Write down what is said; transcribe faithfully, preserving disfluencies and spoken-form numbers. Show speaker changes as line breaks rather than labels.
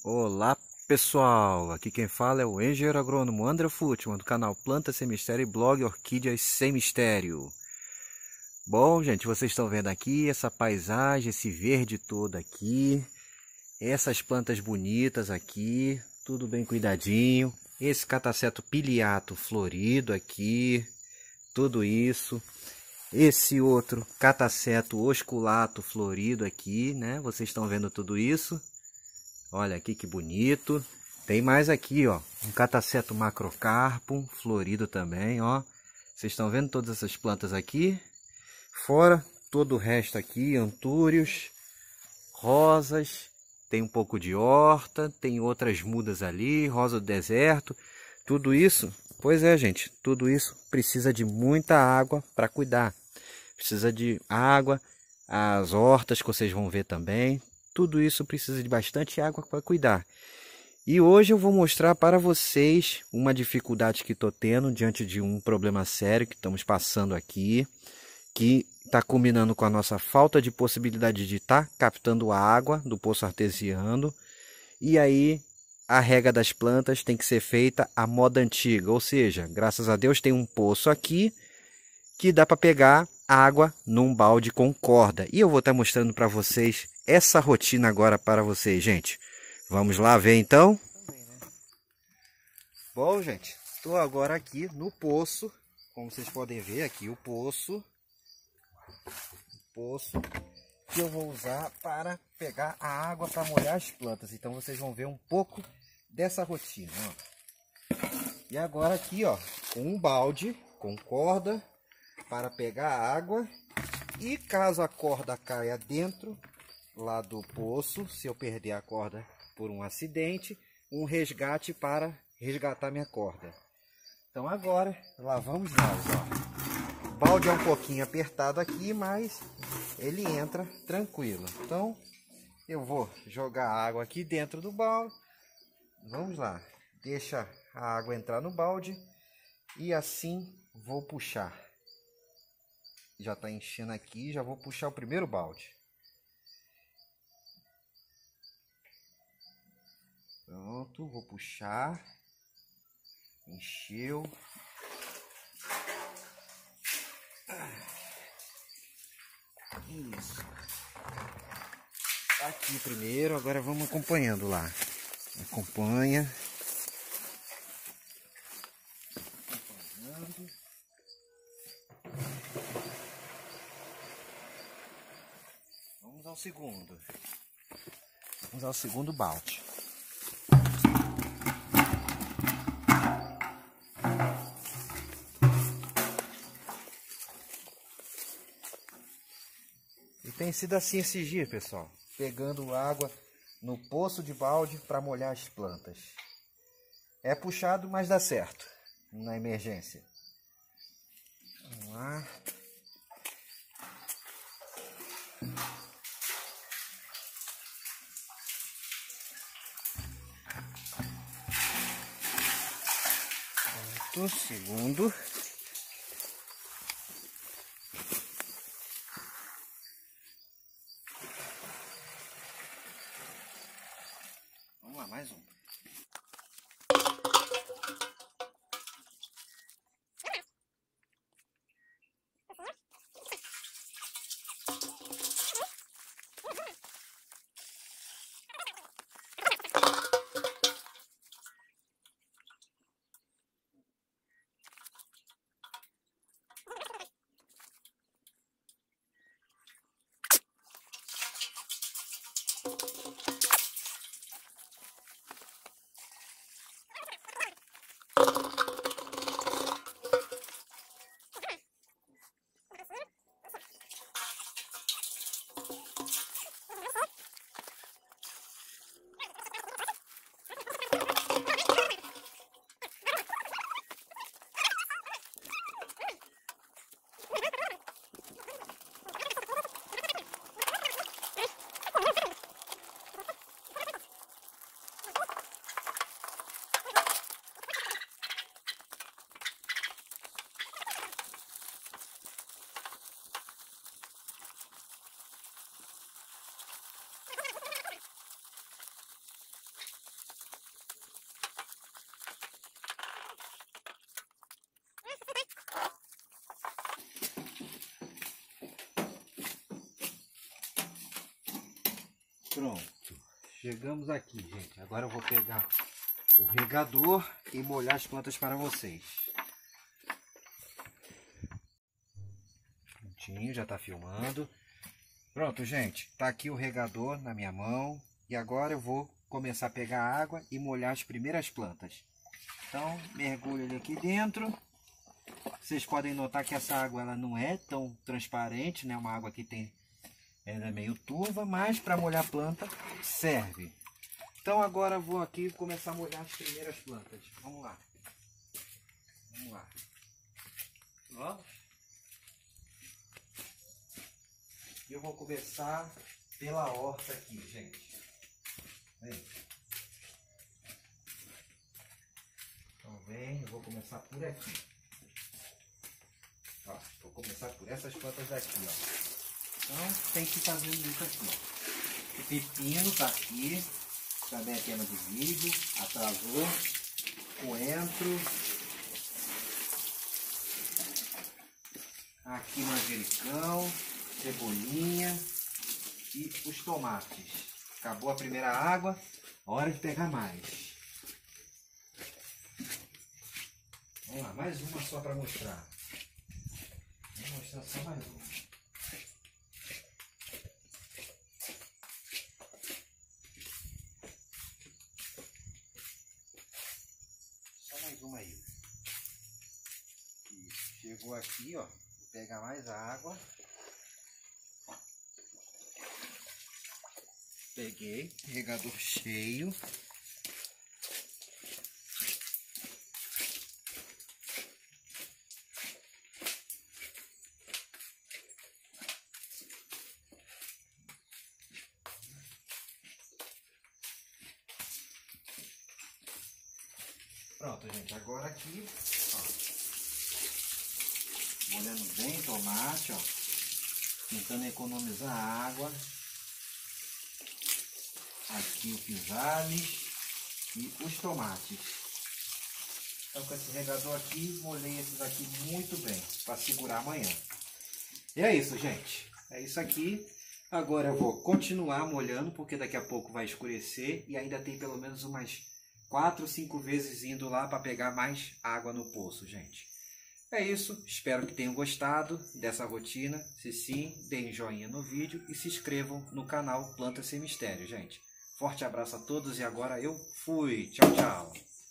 Olá pessoal, aqui quem fala é o engenheiro agrônomo André Futman do canal Planta Sem Mistério e blog Orquídeas Sem Mistério. Bom, gente, vocês estão vendo aqui essa paisagem, esse verde todo aqui, essas plantas bonitas aqui, tudo bem cuidadinho, esse cataceto piliato florido aqui, tudo isso, esse outro cataceto osculato florido aqui, né? Vocês estão vendo tudo isso? Olha aqui que bonito. Tem mais aqui, ó, um cataceto macrocarpum florido também, ó. Vocês estão vendo todas essas plantas aqui? Fora todo o resto aqui, antúrios, rosas, tem um pouco de horta, tem outras mudas ali, rosa do deserto. Tudo isso, pois é, gente, tudo isso precisa de muita água para cuidar. Precisa de água, as hortas que vocês vão ver também. Tudo isso precisa de bastante água para cuidar. E hoje eu vou mostrar para vocês uma dificuldade que estou tendo diante de um problema sério que estamos passando aqui, que está combinando com a nossa falta de possibilidade de estar tá captando água do poço artesiano. E aí a rega das plantas tem que ser feita à moda antiga, ou seja, graças a Deus tem um poço aqui que dá para pegar água num balde com corda. E eu vou estar mostrando para vocês essa rotina agora para vocês, gente. Vamos lá ver então? Bom, gente, estou agora aqui no poço. Como vocês podem ver aqui, o poço. O poço que eu vou usar para pegar a água para molhar as plantas. Então vocês vão ver um pouco dessa rotina, ó. E agora aqui, ó, com um balde com corda para pegar a água, e caso a corda caia dentro lá do poço, se eu perder a corda por um acidente, um resgate para resgatar minha corda. Então agora lá vamos nós, ó. O balde é um pouquinho apertado aqui, mas ele entra tranquilo. Então eu vou jogar a água aqui dentro do balde. Vamos lá, deixa a água entrar no balde e assim vou puxar. Já está enchendo aqui, já vou puxar o primeiro balde. Pronto, vou puxar. Encheu. Isso. Aqui primeiro, agora vamos acompanhando lá. Acompanha. Acompanhando. Vamos ao segundo. Vamos ao segundo balde. E tem sido assim esses dias, pessoal. Pegando água no poço de balde para molhar as plantas. É puxado, mas dá certo na emergência. Vamos lá. Pronto, segundo. Vamos lá, mais um. Pronto, chegamos aqui, gente. Agora eu vou pegar o regador e molhar as plantas para vocês. Prontinho, já está filmando. Pronto, gente, tá aqui o regador na minha mão. E agora eu vou começar a pegar água e molhar as primeiras plantas. Então, mergulho ele aqui dentro. Vocês podem notar que essa água ela não é tão transparente, né? Uma água que tem, ela é meio turva, mas para molhar a planta serve. Então agora eu vou aqui começar a molhar as primeiras plantas. Vamos lá. Vamos lá. Ó. Eu vou começar pela horta aqui, gente. Vem. Então vem, eu vou começar por aqui. Ó, vou começar por essas plantas daqui, ó. Então tem que ir fazendo isso aqui, ó. O pepino tá aqui. Também a tema do vídeo. Atrasou. Coentro. Aqui manjericão. Cebolinha e os tomates. Acabou a primeira água, hora de pegar mais. Vamos lá, mais uma só para mostrar. Vou mostrar só mais uma. Só mais uma aí. E chegou aqui, ó. Vou pegar mais água. Peguei, regador cheio. Pronto, gente, agora aqui, ó, molhando bem o tomate, ó, tentando economizar água. Aqui o pisales e os tomates. Então com esse regador aqui, molhei esses aqui muito bem, para segurar amanhã. E é isso, gente. É isso aqui. Agora eu vou continuar molhando, porque daqui a pouco vai escurecer e ainda tem pelo menos umas quatro, cinco vezes indo lá para pegar mais água no poço, gente. É isso. Espero que tenham gostado dessa rotina. Se sim, deem joinha no vídeo e se inscrevam no canal Planta Sem Mistério, gente. Forte abraço a todos e agora eu fui. Tchau, tchau.